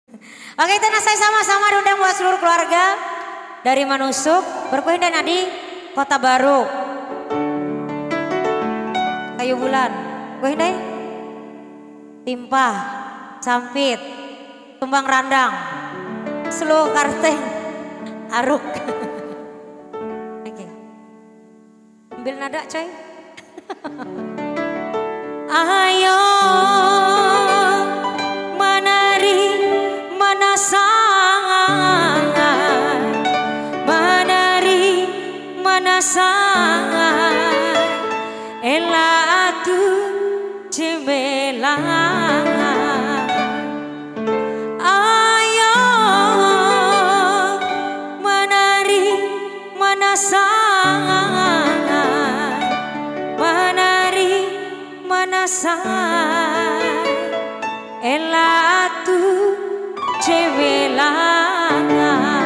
Oke, itu saya sama-sama diundang buat seluruh keluarga dari Manusuk, berkuhindan di Kota Baru, Kayu Bulan, kuhindan, Timpah, Sampit, Tumbang Randang, Slow Karteng, Aruk. Oke, ambil nada coy. Ayo menari menasangan, menari menasangan, elatu cemelang. Ayo menari menasangan, menari menasangan, elatu cemelang.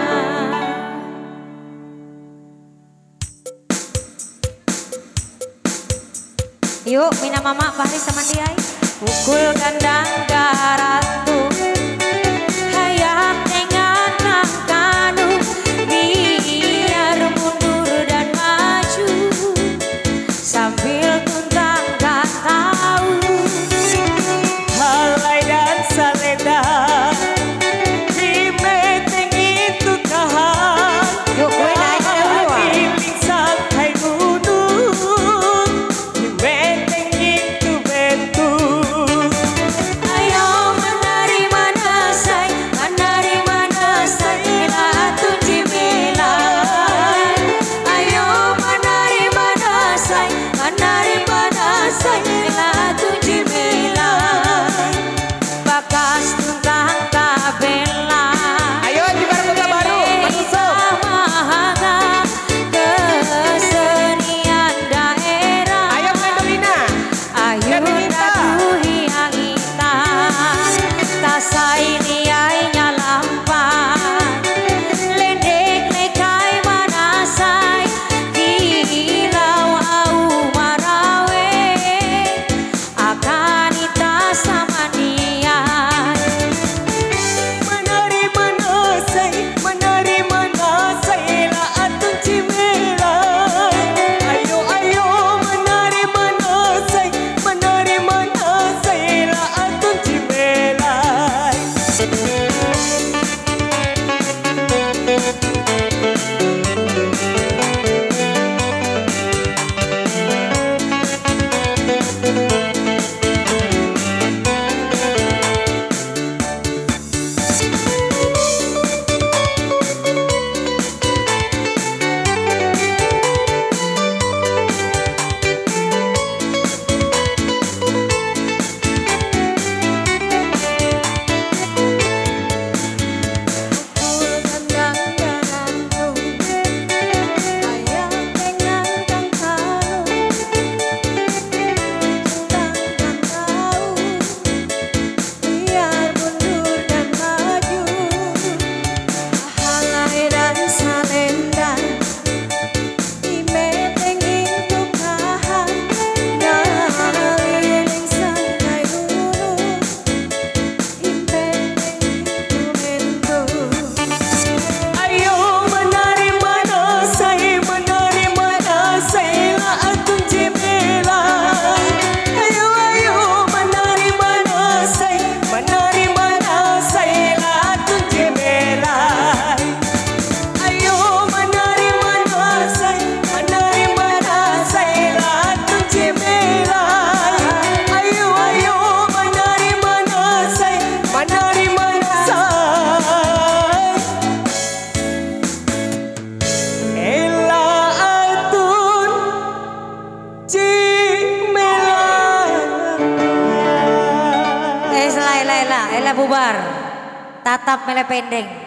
Yuk, Mina Mama, Fahri sama dia. Pukul kandang garatu, hayat dengan kanu, biar mundur dan maju, sambil tuntang gak tahu. Halai dan saleda, di meteng itu kahan. Yuk, gue naik dulu. Sampai gunung, di meteng itu bentuk. Ayo menari manasai, menari manasai, elatu cimelan. Ayo menari manasai, menari manasai, elatu cimelan. Bakas tunggang kabela. Ayo di Kota Baru, Manusuk. Kesenian daerah. Ayo Mandolina. Ayo dagu hiang hitam, tasai niainya lampan, ledek lekai manasai, kilau au marawe, akan ita sama nian. Menari manasai, menari manasai, laatun cimelan. Ayo ayo menari manasai, menari manasai, laatun cimelan. Ela bubar, tatap mele pendeng.